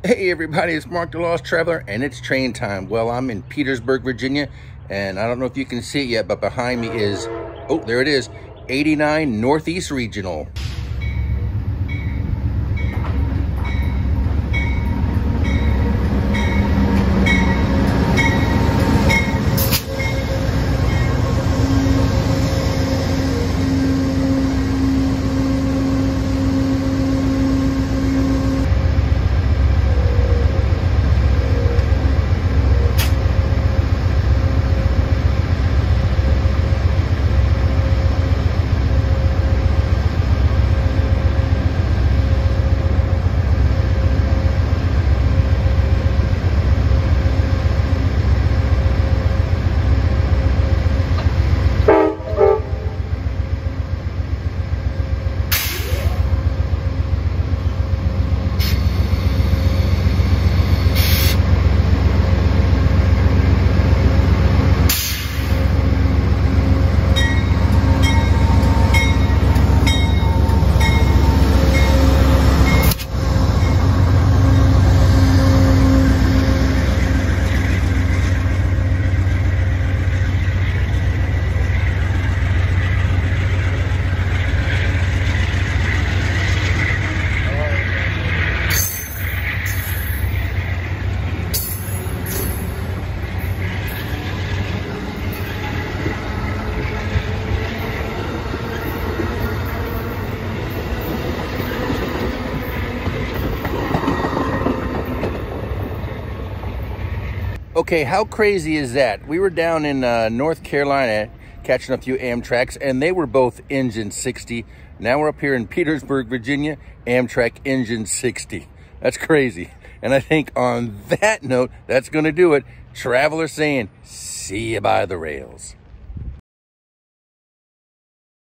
Hey everybody, it's Mark the Lost Traveler, and it's train time. Well, I'm in Petersburg, Virginia, and I don't know if you can see it yet, but behind me is, oh, there it is, 89 Northeast Regional. Okay, how crazy is that? We were down in North Carolina catching a few Amtraks, and they were both engine 60. Now we're up here in Petersburg, Virginia, Amtrak engine 60. That's crazy. And I think on that note, that's going to do it. Traveler saying, see you by the rails.